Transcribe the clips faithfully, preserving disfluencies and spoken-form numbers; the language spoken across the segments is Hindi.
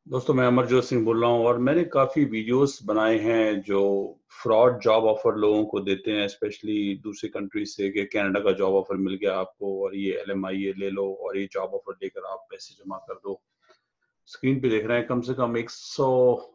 दोस्तों, मैं अमरजोत सिंह बोल रहा हूँ और मैंने काफ़ी वीडियोस बनाए हैं जो फ्रॉड जॉब ऑफर लोगों को देते हैं, स्पेशली दूसरी कंट्री से कि कनाडा का जॉब ऑफर मिल गया आपको और ये एलएमआई ये ले लो और ये जॉब ऑफर लेकर आप पैसे जमा कर दो। स्क्रीन पे देख रहे हैं कम से कम एक सौ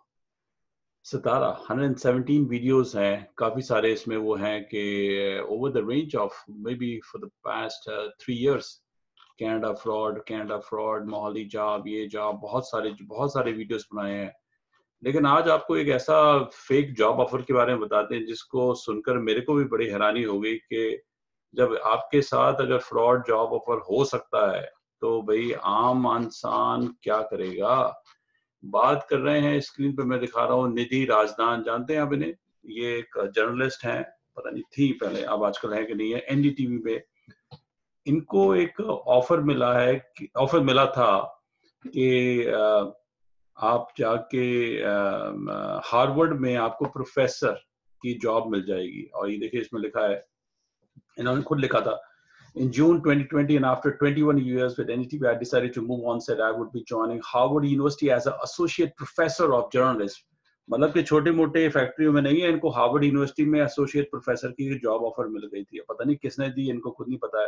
सत्रह एक सौ सत्रह वीडियोस हैं। काफ़ी सारे इसमें वो हैं कि over the range of maybe for the past three years Canada fraud Canada fraud Mohali job ये जॉब बहुत सारे बहुत सारे वीडियोस बनाए हैं। लेकिन आज आपको एक ऐसा फेक जॉब ऑफर के बारे में बताते हैं जिसको सुनकर मेरे को भी बड़ी हैरानी हो गई कि जब आपके साथ अगर फ्रॉड जॉब ऑफर हो सकता है तो भाई आम इंसान क्या करेगा। बात कर रहे हैं, स्क्रीन पे मैं दिखा रहा हूँ निधि राजदान, जानते हैं आप इन्हें? ये एक जर्नलिस्ट हैं, पता नहीं थी पहले, अब आजकल है कि नहीं है। एनडीटीवी पे इनको एक ऑफर मिला है, ऑफर मिला था कि आप जाके हार्वर्ड में आपको प्रोफेसर की जॉब मिल जाएगी। और ये देखिए इसमें लिखा है, इन्होंने खुद लिखा था, in June twenty twenty and after twenty-one years with N D T V I decided to move on, said I would be joining Harvard University as an associate professor of journalism। मतलब कि छोटे मोटे फैक्ट्रियों में नहीं है, इनको हार्वर्ड यूनिवर्सिटी में एसोसिएट प्रोफेसर की जॉब ऑफर मिल गई थी। पता नहीं किसने दी, इनको खुद नहीं पता है।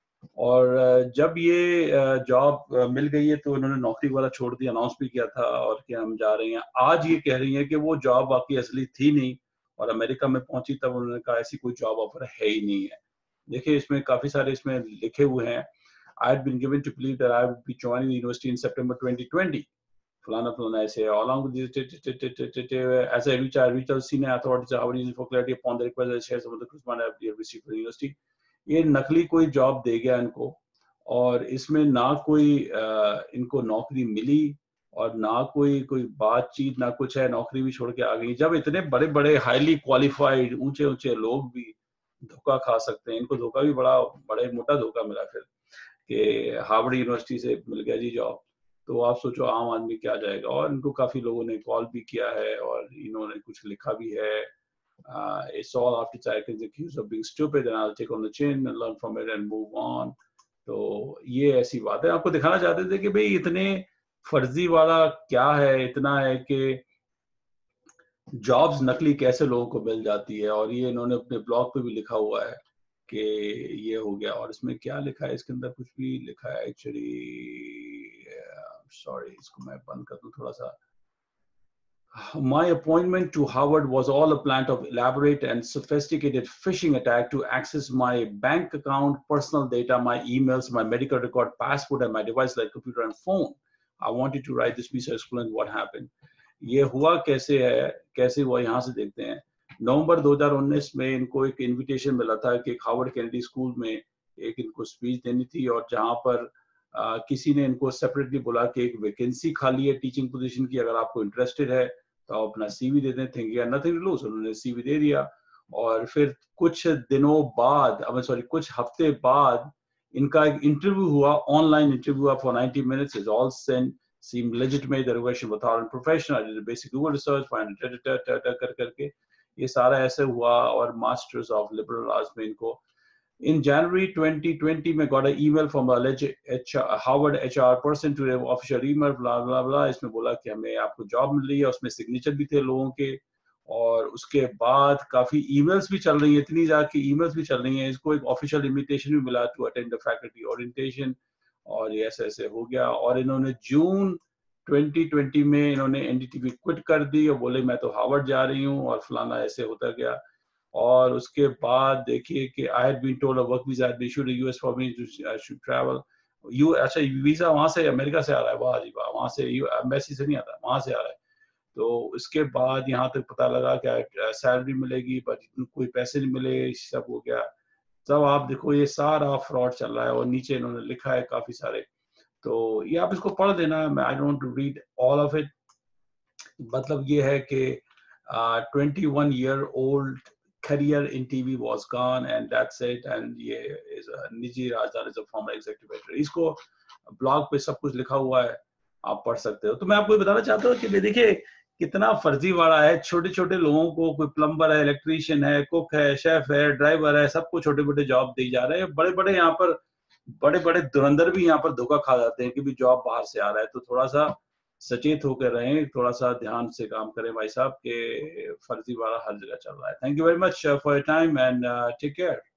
और जब ये जॉब मिल गई है तो इन्होंने नौकरी वाला छोड़ दिया, अनाउंस भी किया था और कि हम जा रहे हैं। आज ये कह रही हैं कि वो जॉब बाकी असली थी नहीं और अमेरिका में पहुंची तब उन्होंने कहा ऐसी कोई जॉब ऑफर है ही नहीं है। देखिए इसमें काफी सारे इसमें लिखे हुए हैं, I had been given to believe that I would be joining the university in September twenty twenty। फलाना फलाना ऐसे, along with this, as I reach, I reached out to senior authorities at Harvard University for clarity upon the request I share some of the correspondence I have received from the university। ये नकली कोई जॉब दे गया इनको और इसमें ना कोई आ, इनको नौकरी मिली और ना कोई कोई बातचीत ना कुछ है, नौकरी भी छोड़ के आ गई। जब इतने बड़े बड़े हाईली क्वालिफाइड ऊंचे ऊंचे लोग भी धोखा खा सकते हैं, इनको धोखा भी बड़ा बड़े मोटा धोखा मिला फिर कि हार्वर्ड यूनिवर्सिटी से मिल गया जी जॉब। तो आप सोचो आम आदमी क्या जाएगा। और इनको काफी लोगों ने कॉल भी किया है और इन्होंने कुछ लिखा भी है। Uh, it's all after Tycoon's accused of being stupid and I'll take on the chin and learn from it and move on। तो ये ऐसी बात है, आपको दिखाना चाहते थे कि भाई इतने फर्जी वाला क्या है, इतना है कि जॉब्स नकली कैसे लोगों को मिल जाती है। और ये इन्होंने अपने ब्लॉग पे भी लिखा हुआ है कि ये हो गया। और इसमें क्या लिखा है, इसके अंदर कुछ भी लिखा है एक्चुअली, सॉरी इसको मैं बंद कर दूं थोड़ा सा। My appointment to Harvard was all a plant of elaborate and sophisticated phishing attack to access my bank account, personal data, my emails, my medical record, passport, and my device like computer and phone। I wanted to write this piece to explain what happened। ये हुआ कैसे है, कैसे हुआ, यहाँ से देखते हैं। नवंबर दो हज़ार उन्नीस में इनको एक इनविटेशन मिला था कि हार्वर्ड कैनेडी स्कूल में एक इनको स्पीच देनी थी और जहाँ पर आ, किसी ने इनको सेपरेटली बोला कि एक वैकेंसी खाली है टीचिंग पोजीशन की, अगर आपको इंटरेस्टेड है तो आप अपना सीवी दे दें। थिंक या नथिंग टू लूज, उन्होंने सीवी दे दिया। और फिर कुछ दिनों बाद, अब सॉरी कुछ हफ्ते बाद इनका एक इंटरव्यू हुआ, ऑनलाइन इंटरव्यू हुआ for ninety minutes। Is all sent, seemed legitimate, the request was thorough and professional। I did a basic Google research, find कर करके ये सारा ऐसे हुआ। और मास्टर्स ऑफ लिबरल आर्ट्स में इनको in January twenty twenty में got an email from a alleged H R, Harvard H R person to their official email, blah blah blah। इसमें बोला कि हमें आपको जॉब मिल रही है, उसमें सिग्नेचर भी थे लोगों के। और उसके बाद काफी ईमेल्स भी चल रही हैं, इतनी ज्यादा की ईमेल्स भी चल रही हैं। इसको एक ऑफिशियल इनविटेशन भी मिला to attend the faculty orientation और ये ऐसे ऐसे हो गया। और इन्होंने जून twenty twenty में इन्होंने एनडीटीवी क्विट कर दी और बोले मैं तो हार्वर्ड जा रही हूँ और फलाना ऐसे होता गया। और उसके बाद देखिए कि I had been told a work visa had been issued in US for me to I should travel. You अच्छा वीजा वहां से अमेरिका से आ रहा है, वाह जी वाह, वहां से एम्बेसी से नहीं आता, वहां से आ रहा है। तो इसके बाद यहाँ तक पता लगा कि सैलरी मिलेगी बट कोई पैसे नहीं मिले, सब हो गया। तब आप देखो ये सारा फ्रॉड चल रहा है और नीचे इन्होंने लिखा है काफी सारे। तो ये आप इसको पढ़ देना, मैं I don't to read all of it. मतलब ये है कि twenty-one year old career in T V was gone and that's it। and ये is a Nidhi Razdan is a former executive editor। इसको ब्लॉग पे सब कुछ लिखा हुआ है, आप पढ़ सकते हो। तो मैं आपको बताना चाहता हूँ कि देखिए कितना फर्जीवाड़ा है। छोटे छोटे लोगों को, कोई प्लम्बर है, इलेक्ट्रीशियन है, कुक है, शेफ है, ड्राइवर है, सबको छोटे मोटे जॉब दी जा रहे हैं। बड़े बड़े यहाँ पर बड़े बड़े धुरंधर भी यहाँ पर धोखा खा जाते हैं कि भी जॉब बाहर से आ रहा है। तो थोड़ा सा सचेत होकर रहें, थोड़ा सा ध्यान से काम करें भाई साहब, के फर्जीवाड़ा हर जगह चल रहा है। Thank you very much for your time and take care.